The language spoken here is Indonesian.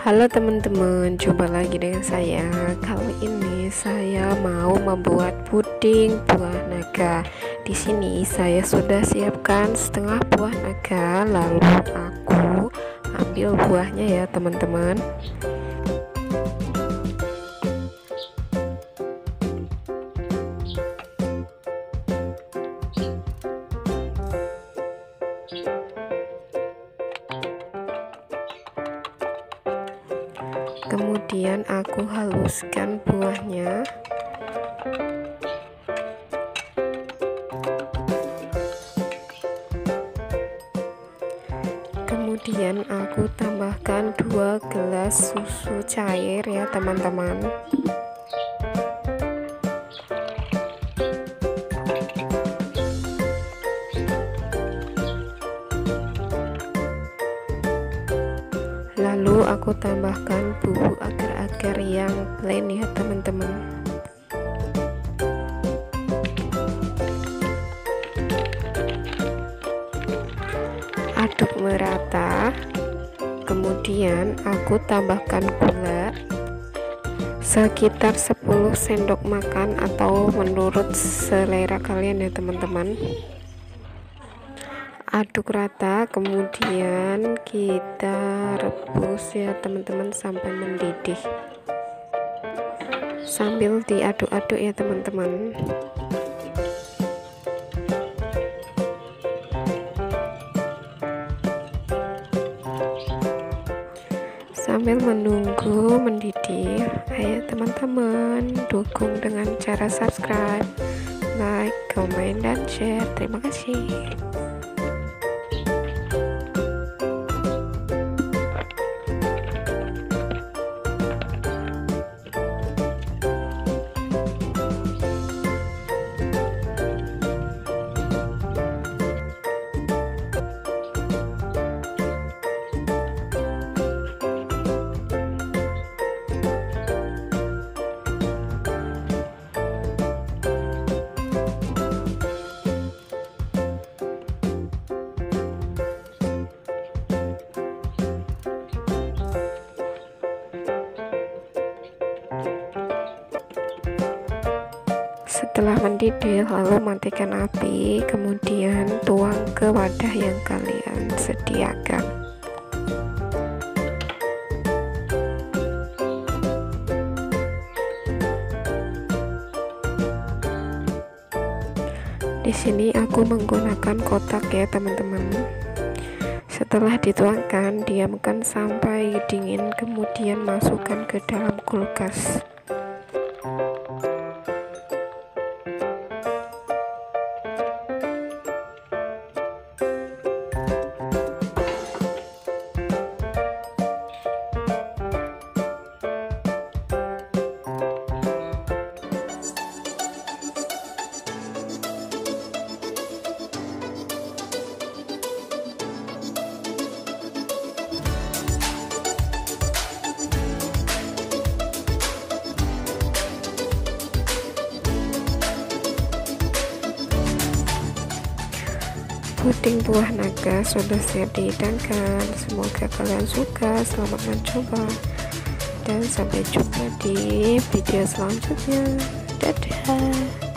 Halo teman-teman, jumpa lagi dengan saya. Kali ini saya mau membuat puding buah naga. Di sini saya sudah siapkan setengah buah naga, lalu aku ambil buahnya ya teman-teman. Kemudian aku haluskan buahnya. Kemudian aku tambahkan 2 gelas susu cair ya teman-teman. Lalu aku tambahkan bubuk agar-agar yang plain ya teman-teman. Aduk merata. Kemudian aku tambahkan gula sekitar 10 sendok makan atau menurut selera kalian ya teman-teman. Aduk rata, kemudian kita rebus ya teman-teman sampai mendidih, sambil diaduk-aduk ya teman-teman. Sambil menunggu mendidih, ayo teman-teman dukung dengan cara subscribe, like, komen, dan share. Terima kasih. Setelah mendidih, lalu matikan api, kemudian tuang ke wadah yang kalian sediakan. Di sini aku menggunakan kotak ya teman-teman. Setelah dituangkan, diamkan sampai dingin, kemudian masukkan ke dalam kulkas. Puding buah naga sudah siap dihidangkan. Semoga kalian suka. Selamat mencoba dan sampai jumpa di video selanjutnya. Dadah.